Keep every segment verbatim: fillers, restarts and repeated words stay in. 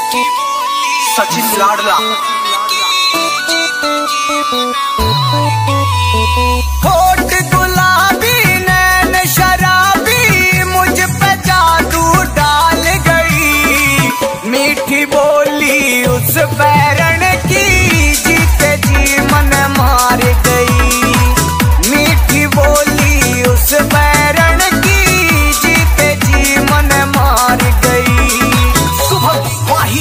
सचिन लाडला। होठ गुलाबी नैन शराबी मुझ पे जादू डाल गई, मीठी बोली उस बैरन की जीते जी मन मार गई, मीठी बोली उस बैरन की जीते जी मन मार गई। शुभम वाही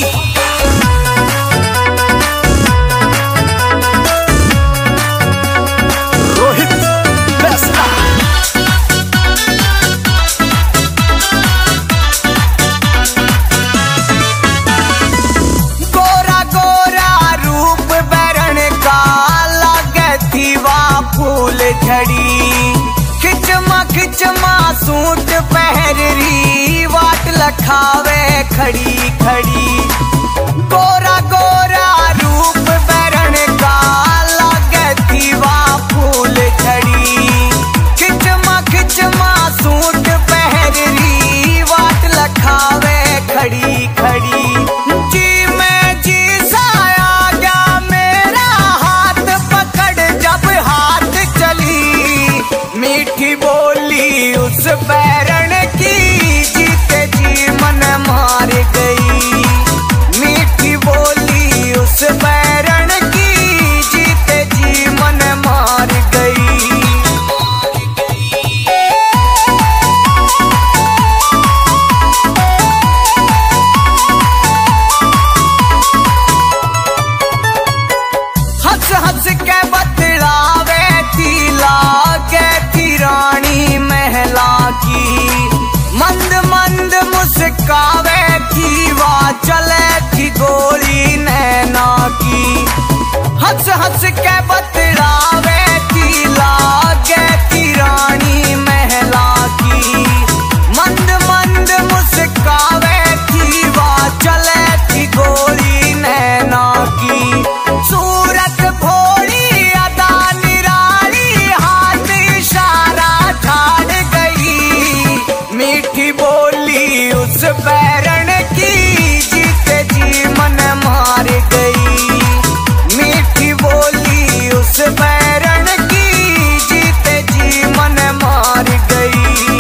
झड़ी खिचमा खिचमा सूट पहरी वाट लखावे खड़ी खड़ी, गोरा गोरा रूप बैरन का लागे दीवा फूल झड़ी, खिचमा खिचमा सूट पहरी वाट लखावे खड़ी खड़ी। जी मैं जी साया गया मेरा हाथ पकड़ जब हाथ चली, मीठी बोली उस बैरन की जीते जी मन मार गई, मीठी बोली उस बैरन की जीते जी मन मार गई। हंस हंस के बतलावे थी लागे थी रानी महला की, मंद मंद मुस्कावे थी वा चले थी गोली नैना की, हंस हंस के बतलावे थी लागे थी रानी महला की, मंद मंद मुस्कावे थी वा चले थी गोली नैना की। सूरत भोली अदा निराली हाथ इशारा छाड़ गई, मीठी बोली उस बैरन की जीते जी मन मार गई, मीठी बोली उस बैरन की जीते जी मन मार गई।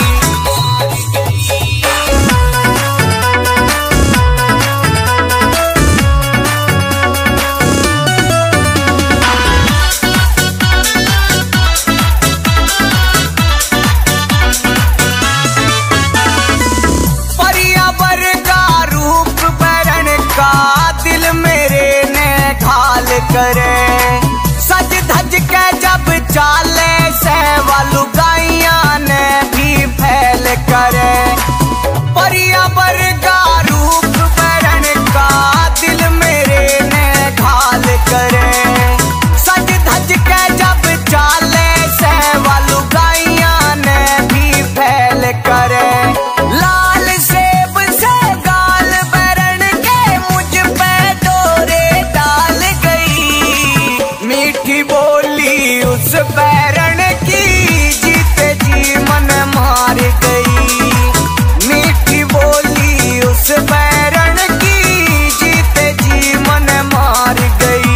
करे सज धज के जब चाले से वालू गाइया ने भी फैल करे, परिया बरगा रूप बैरन का दिल मेरे ने घाल करे, सज धज के जब चाले से वालू गाइया ने भी फैल करे, लाल सेब से गाल बैरन के मुझ पे डोरे डाल गई, मीठी बोली उस बैरन की जीते जी मन मार गई, मीठी बोली उस बैरन की जीते जी मन मार गई।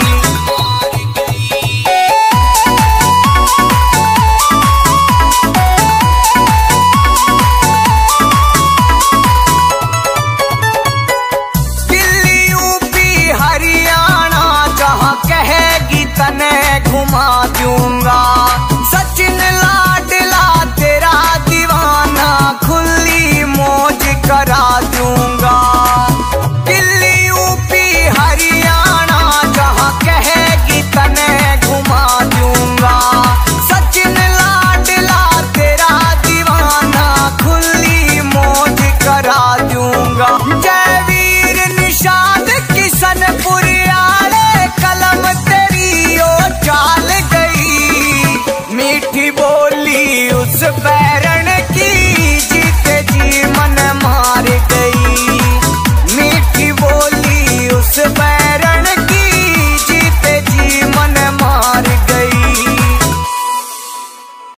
दिल्ली यूपी हरियाणा जहाँ कहेगी तने घुमा दूंगा, सचिन लाडला तेरा दीवाना खुली मौज करा दूंगा, दिल्ली यूपी हरियाणा जहाँ कहेगी तने घुमा दूंगा, सचिन लाडला तेरा दीवाना खुली मौज करा दूंगा। जय वीर निशान